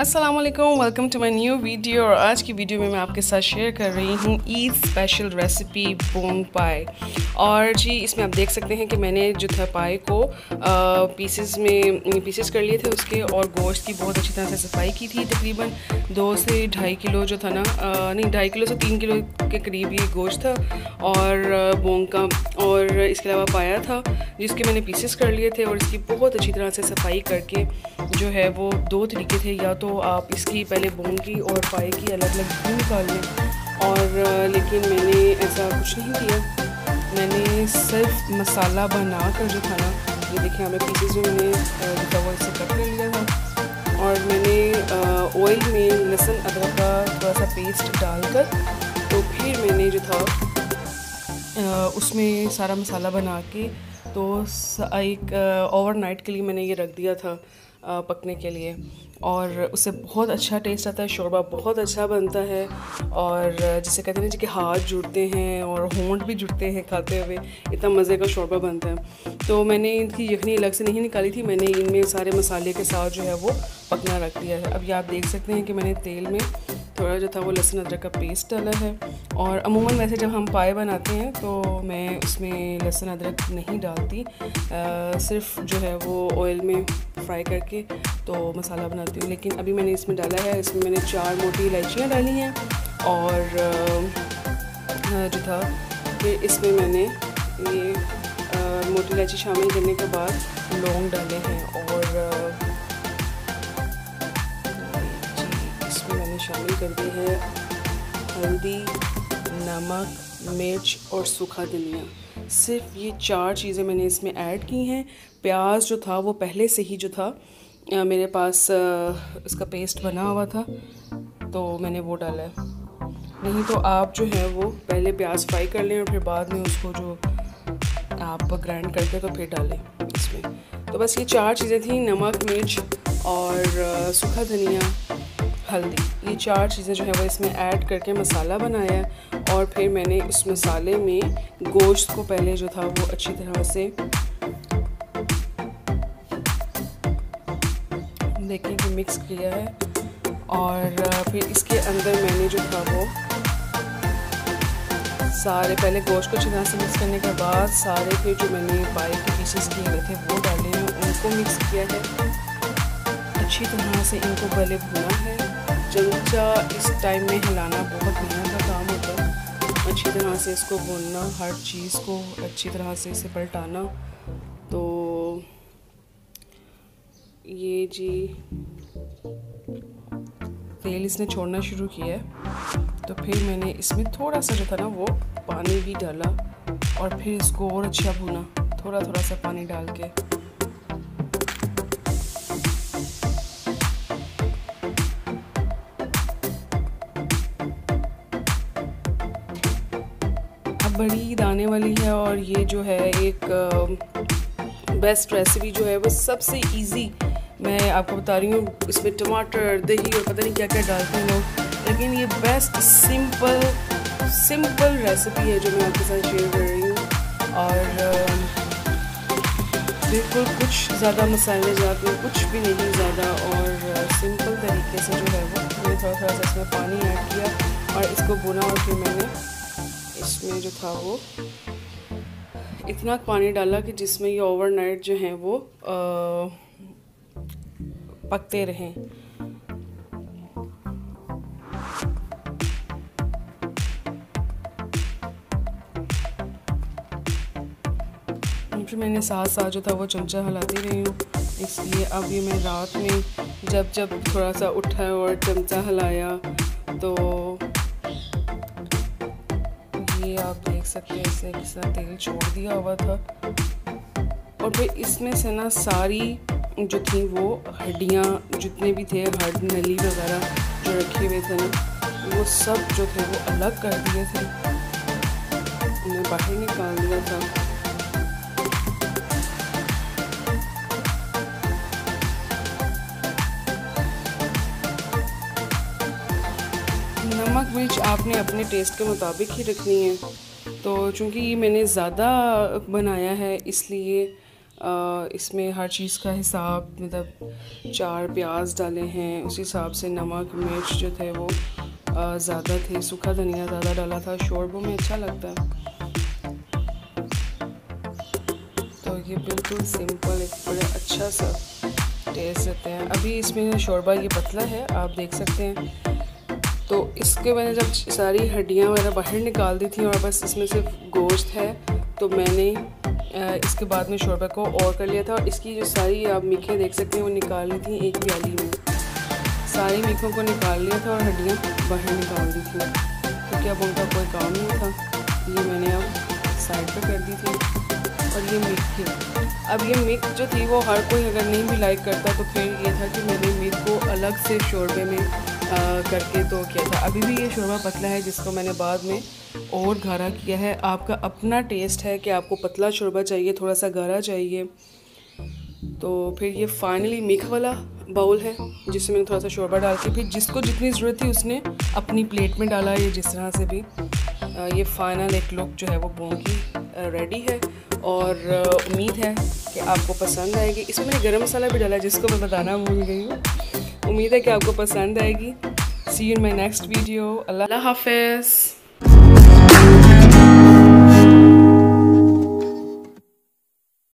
अस्सलाम वालेकुम, welcome to my new video. और आज की वीडियो में मैं आपके साथ शेयर कर रही हूँ ईद स्पेशल रेसिपी बोंग पाई। और जी इसमें आप देख सकते हैं कि मैंने जो था पाई को पीसेस कर लिए थे उसके, और गोश्त की बहुत अच्छी तरह से सफाई की थी। तकरीबन 2 से ढाई किलो जो था ना, नहीं 2.5 किलो से 3 किलो के करीब ये गोश्त था और बोंग का, और इसके अलावा पाया था जिसके मैंने पीसेस कर लिए थे। और इसकी बहुत अच्छी तरह से सफाई करके जो है वो 2 तरीके थे, या तो आप इसकी पहले बोंग की और पाई की अलग अलग निकाल लें, और लेकिन मैंने ऐसा कुछ नहीं किया। मैंने सिर्फ मसाला बनाकर जो था ना, ये देखिए हमें पीसेस में मैंने वो इससे कट कर लिया था, और मैंने ऑयल में लहसुन अदरक का थोड़ा सा पेस्ट डालकर तो फिर मैंने जो था उसमें सारा मसाला बना के तो एक ओवरनाइट के लिए मैंने ये रख दिया था पकने के लिए, और उससे बहुत अच्छा टेस्ट आता है। शोरबा बहुत अच्छा बनता है, और जिसे कहते हैं कि हाथ जुड़ते हैं और होंठ भी जुड़ते हैं खाते हुए, इतना मज़े का शोरबा बनता है। तो मैंने इनकी यखनी अलग से नहीं निकाली थी, मैंने इनमें सारे मसाले के साथ जो है वो पकना रख दिया है। अब ये आप देख सकते हैं कि मैंने तेल में थोड़ा जो था वो लहसुन अदरक का पेस्ट डाला है। और अमूमन वैसे जब हम पाए बनाते हैं तो मैं उसमें लहसुन अदरक नहीं डालती, सिर्फ जो है वो ऑयल में फ्राई करके तो मसाला बनाती हूँ। लेकिन अभी मैंने इसमें डाला है, इसमें मैंने 4 मोटी इलायचियाँ डाली हैं, और जो था फिर इसमें मैंने ये मोटी इलायची शामिल करने के बाद लौंग डाले हैं, और शामिल कर दी है हल्दी, नमक, मिर्च और सूखा धनिया। सिर्फ ये 4 चीज़ें मैंने इसमें ऐड की हैं। प्याज जो था वो पहले से ही जो था मेरे पास इसका पेस्ट बना हुआ था, तो मैंने वो डाला है। नहीं तो आप जो है वो पहले प्याज फ्राई कर लें और फिर बाद में उसको जो आप ग्राइंड करके तो फिर डालें इसमें। तो बस ये 4 चीज़ें थी, नमक, मिर्च और सूखा धनिया, हल्दी। ये 4 चीज़ें जो है वो इसमें ऐड करके मसाला बनाया, और फिर मैंने इस मसाले में गोश्त को पहले जो था वो अच्छी तरह से देखिए कि मिक्स किया है, और फिर इसके अंदर मैंने जो था वो सारे पहले गोश्त को अच्छी तरह से मिक्स करने के बाद सारे फिर जो मैंने पाई के पीसेस किए हुए थे वो डाले हैं, उनको मिक्स किया है। अच्छी तरह से इनको पहले भुना है। चमचा इस टाइम में हिलाना बहुत मेहनत का काम होता है, अच्छी तरह से इसको भूनना, हर चीज़ को अच्छी तरह से इसे पलटाना। तो ये जी तेल इसने छोड़ना शुरू किया है, तो फिर मैंने इसमें थोड़ा सा जो था ना वो पानी भी डाला, और फिर इसको और अच्छा भुना, थोड़ा थोड़ा सा पानी डाल के। बड़ी ईद आने वाली है, और ये जो है एक बेस्ट रेसिपी जो है वो सबसे इजी मैं आपको बता रही हूँ। इसमें टमाटर, दही और पता नहीं क्या क्या डालते हैं लोग, लेकिन ये बेस्ट सिंपल रेसिपी है जो मैं आपके साथ शेयर कर रही हूँ। और बिल्कुल कुछ ज़्यादा मसाले जात में कुछ भी नहीं ज़्यादा, और सिंपल तरीके से जो है वो मैंने थोड़ा सा इसमें पानी ऐड किया और इसको भुना, और फिर मैंने इसमें जो था वो इतना पानी डाला कि जिसमें ये ओवरनाइट जो है वो पकते रहें। फिर मैंने साथ साथ जो था वो चमचा हिलाती रही हूँ, इसलिए अब ये मैं रात में जब थोड़ा सा उठा और चमचा हिलाया तो ये आप देख सकते हैं इसने किस तरह तेल छोड़ दिया हुआ था। और फिर इसमें से ना सारी जो थी वो हड्डियाँ जितने भी थे, हड्डी नली वगैरह जो रखे हुए थे ना, वो सब जो थे वो अलग कर दिए थे, उन्हें बाहर निकाल दिया था। नमक मिर्च आपने अपने टेस्ट के मुताबिक ही रखनी है। तो चूँकि मैंने ज़्यादा बनाया है इसलिए इसमें हर चीज़ का हिसाब, मतलब 4 प्याज डाले हैं, उस हिसाब से नमक मिर्च जो थे वो ज़्यादा थे, सूखा धनिया ज़्यादा डाला था। शोरबा में अच्छा लगता है। तो ये बिल्कुल सिंपल एक बड़ा अच्छा सा टेस्ट देते हैं। अभी इसमें शोरबा ये पतला है, आप देख सकते हैं। तो इसके मैंने जब सारी हड्डियाँ वगैरह बाहर निकाल दी थी और बस इसमें सिर्फ गोश्त है, तो मैंने इसके बाद में शोरबा को और कर लिया था। और इसकी जो सारी आप मीखें देख सकते हैं वो निकाल ली थी एक प्याली में, सारी मीखों को निकाल लिया था और हड्डियाँ बाहर निकाल दी थी, क्योंकि अब उनका कोई काम नहीं था। ये मैंने अब साइड पे कर दी थी। और ये मीट थी। अब ये मीट जो थी वो हर कोई अगर नहीं भी लाइक करता, तो फिर ये था कि मैंने मीट को अलग से शोरबे में करके तो किया था। अभी भी ये शोरबा पतला है, जिसको मैंने बाद में और गाढ़ा किया है। आपका अपना टेस्ट है कि आपको पतला शोरबा चाहिए, थोड़ा सा गाढ़ा चाहिए। तो फिर ये फाइनली मीठ वाला बाउल है, जिसमें मैंने थोड़ा सा शोरबा डाल के, फिर जिसको जितनी ज़रूरत थी उसने अपनी प्लेट में डाला, ये जिस तरह से भी। ये फाइनल एक लुक जो है वो बोन की रेडी है। और उम्मीद है कि आपको पसंद आएगी। इसमें मैंने गरम मसाला भी डाला, जिसको मैं बताना भूल गई हूँ। उम्मीद है कि आपको पसंद आएगी। See you in my next video. अल्लाह हाफ़िज़।